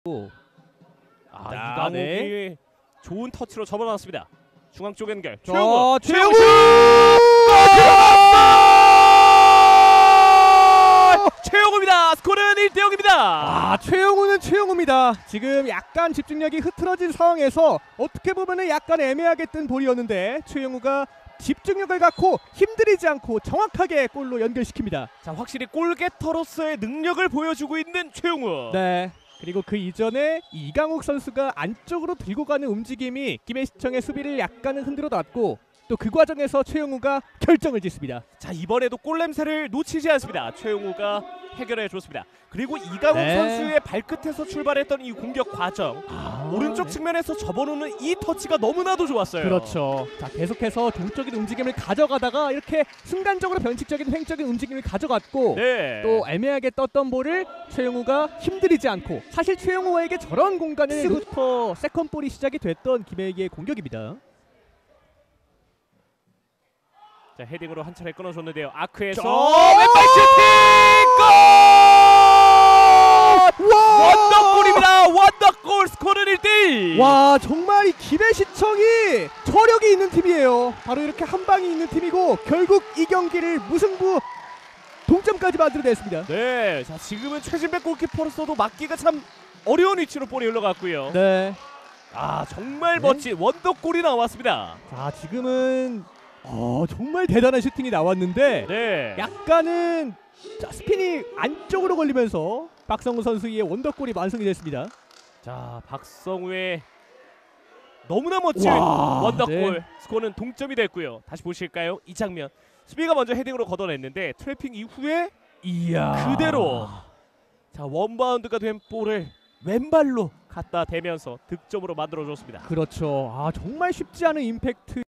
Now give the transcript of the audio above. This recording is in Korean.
이강욱이 네. 좋은 터치로 접어놨습니다. 중앙 쪽 연결. 최영우! 최영우! 최영우입니다. 스코어는 1대0입니다. 최영우는 최영우입니다. 지금 약간 집중력이 흐트러진 상황에서 어떻게 보면은 약간 애매하게 뜬 볼이었는데 최영우가 집중력을 갖고 힘들이지 않고 정확하게 골로 연결시킵니다. 자, 확실히 골게터로서의 능력을 보여주고 있는 최영우. 네. 그리고 그 이전에 이강욱 선수가 안쪽으로 들고 가는 움직임이 김해시청의 수비를 약간은 흔들어 놨고 또 그 과정에서 최영우가 결정을 짓습니다. 자, 이번에도 골 냄새를 놓치지 않습니다. 최영우가 해결해 줬습니다. 그리고 이강욱 네. 선수의 발끝에서 출발했던 이 공격 과정, 오른쪽 측면에서 접어놓는 이 터치가 너무나도 좋았어요. 그렇죠. 자, 계속해서 동적인 움직임을 가져가다가 이렇게 순간적으로 변칙적인 횡적인 움직임을 가져갔고 네. 또 애매하게 떴던 볼을 최영우가 힘들이지 않고, 사실 최영우에게 저런 공간을부터 세컨볼이 시작이 됐던 김혜기의 공격입니다. 자, 헤딩으로 한 차례 끊어줬는데요. 아크에서 왼발 슈팅! 원더골입니다. 원더골. 스코어는 1대1. 와, 정말 이 김해시청이 저력이 있는 팀이에요. 바로 이렇게 한 방이 있는 팀이고 결국 이 경기를 무승부 동점까지 만들어냈습니다. 네, 자, 지금은 최진백 골키퍼로서도 막기가 참 어려운 위치로 볼이 흘러갔고요. 네. 정말 네. 멋진 원더골이 나왔습니다. 자, 지금은 정말 대단한 슈팅이 나왔는데 네. 약간은 스핀이 안쪽으로 걸리면서 박성우 선수의 원더골이 완성이 됐습니다. 자, 박성우의 너무나 멋진 와, 원더골. 네. 스코어는 동점이 됐고요. 다시 보실까요? 이 장면. 수비가 먼저 헤딩으로 걷어냈는데 트래핑 이후에 이야, 그대로 자, 원바운드가 된 볼을 왼발로 갖다 대면서 득점으로 만들어줬습니다. 그렇죠. 정말 쉽지 않은 임팩트.